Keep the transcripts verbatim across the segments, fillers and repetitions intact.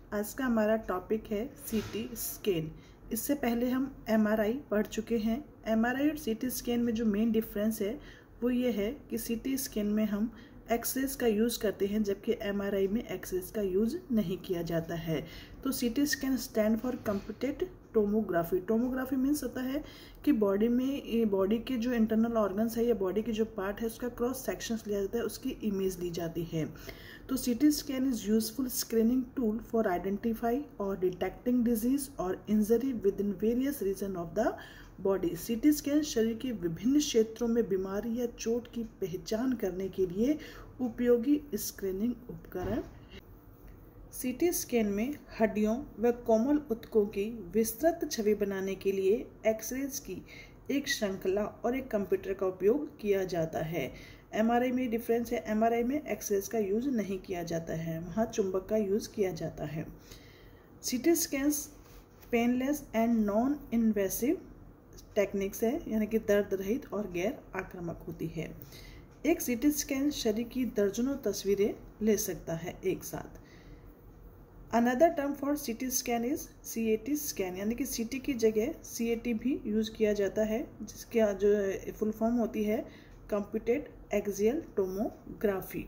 आज का हमारा टॉपिक है सीटी स्कैन। इससे पहले हम एमआरआई पढ़ चुके हैं। एमआरआई और सीटी स्कैन में जो मेन डिफरेंस है वो ये है कि सीटी स्कैन में हम एक्सरेज का यूज़ करते हैं, जबकि एमआरआई में एक्सरेज का यूज़ नहीं किया जाता है। तो CT scan stand for computed tomography. Tomography means होता है कि बॉडी में बॉडी के जो इंटरनल ऑर्गन्स है या बॉडी के जो पार्ट है उसका क्रॉस सेक्शंस लिया जाता है, उसकी इमेज ली जाती है। तो CT scan is useful screening tool for identify और डिटेक्टिंग डिजीज और injury with in various region of the body. CT scan शरीर के विभिन्न क्षेत्रों में बीमारी या चोट की पहचान करने के लिए उपयोगी स्क्रीनिंग उपकरण। सीटी स्कैन में हड्डियों व कोमल ऊतकों की विस्तृत छवि बनाने के लिए एक्सरेज की एक श्रृंखला और एक कंप्यूटर का उपयोग किया जाता है। एमआरआई में डिफरेंस है, एमआरआई में एक्सरेज का यूज नहीं किया जाता है, वहाँ चुंबक का यूज किया जाता है। CT scans painless and non invasive techniques है, यानी कि दर्द रहित और गैर आक्रामक होती है। एक सीटी स्कैन शरीर की दर्जनों तस्वीरें ले सकता है एक साथ। Another term for CT scan is CAT scan, यानी कि सीटी की जगह सीएटी भी यूज किया जाता है, जिसका जो फुल फॉर्म होती है computed axial tomography.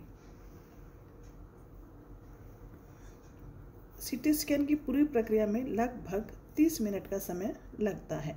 CT scan की पूरी प्रक्रिया में लगभग तीस मिनट का समय लगता है।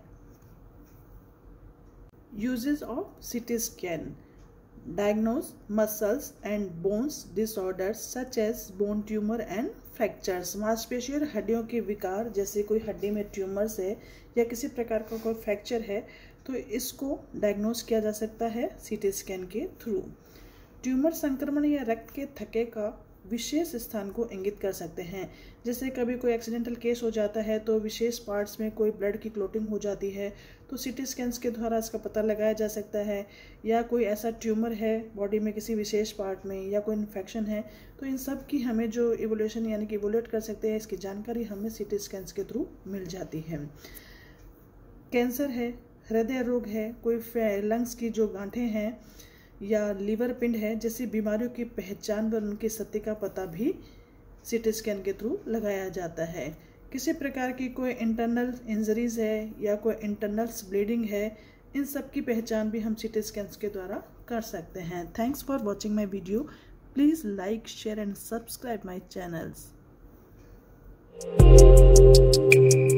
Uses of CT scan: diagnose muscles and bones disorders such as bone tumor and fractures। मांसपेशी और हड्डियों के विकार, जैसे कोई हड्डी में ट्यूमर्स है या किसी प्रकार का कोई फ्रैक्चर है, तो इसको डायग्नोस किया जा सकता है सीटी स्कैन के थ्रू। ट्यूमर संक्रमण या रक्त के थक्के का विशेष स्थान को इंगित कर सकते हैं, जैसे कभी कोई एक्सीडेंटल केस हो जाता है तो विशेष पार्ट्स में कोई ब्लड की क्लोटिंग हो जाती है, तो सीटी स्कैन्स के द्वारा इसका पता लगाया जा सकता है। या कोई ऐसा ट्यूमर है बॉडी में किसी विशेष पार्ट में, या कोई इन्फेक्शन है, तो इन सब की हमें जो इवोल्यूशन यानी कि इवोल्यूट कर सकते हैं, इसकी जानकारी हमें सीटी स्कैन्स के थ्रू मिल जाती है। कैंसर है, हृदय रोग है, कोई लंग्स की जो गांठें हैं या लीवर पिंड है, जैसी बीमारियों की पहचान व उनकी सत्य का पता भी सीटी स्कैन के थ्रू लगाया जाता है। किसी प्रकार की कोई इंटरनल इंजरीज है या कोई इंटरनल ब्लीडिंग है, इन सब की पहचान भी हम सीटी स्कैन्स के द्वारा कर सकते हैं। Thanks for watching my video. Please like, share and subscribe my channels.